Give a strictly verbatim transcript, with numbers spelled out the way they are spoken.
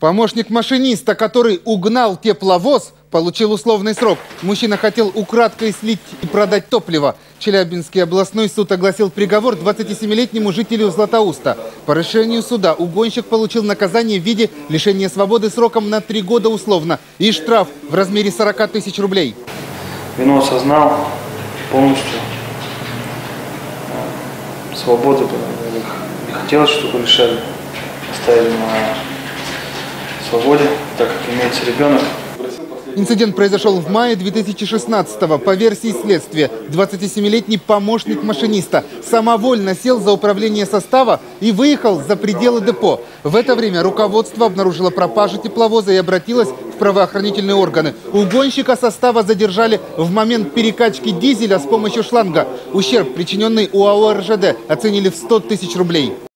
Помощник машиниста, который угнал тепловоз, получил условный срок. Мужчина хотел украдкой слить и продать топливо. Челябинский областной суд огласил приговор двадцатисемилетнему жителю Златоуста. По решению суда угонщик получил наказание в виде лишения свободы сроком на три года условно и штраф в размере сорока тысяч рублей. Вину осознал полностью. Свободы не хотелось, чтобы лишали. Оставили на свободе, так как имеется ребенок. Инцидент произошел в мае две тысячи шестнадцатого. По версии следствия, двадцатисемилетний помощник машиниста самовольно сел за управление состава и выехал за пределы депо. В это время руководство обнаружило пропажу тепловоза и обратилось в правоохранительные органы. Угонщика состава задержали в момент перекачки дизеля с помощью шланга. Ущерб, причиненный УАО эр жэ дэ, оценили в сто тысяч рублей.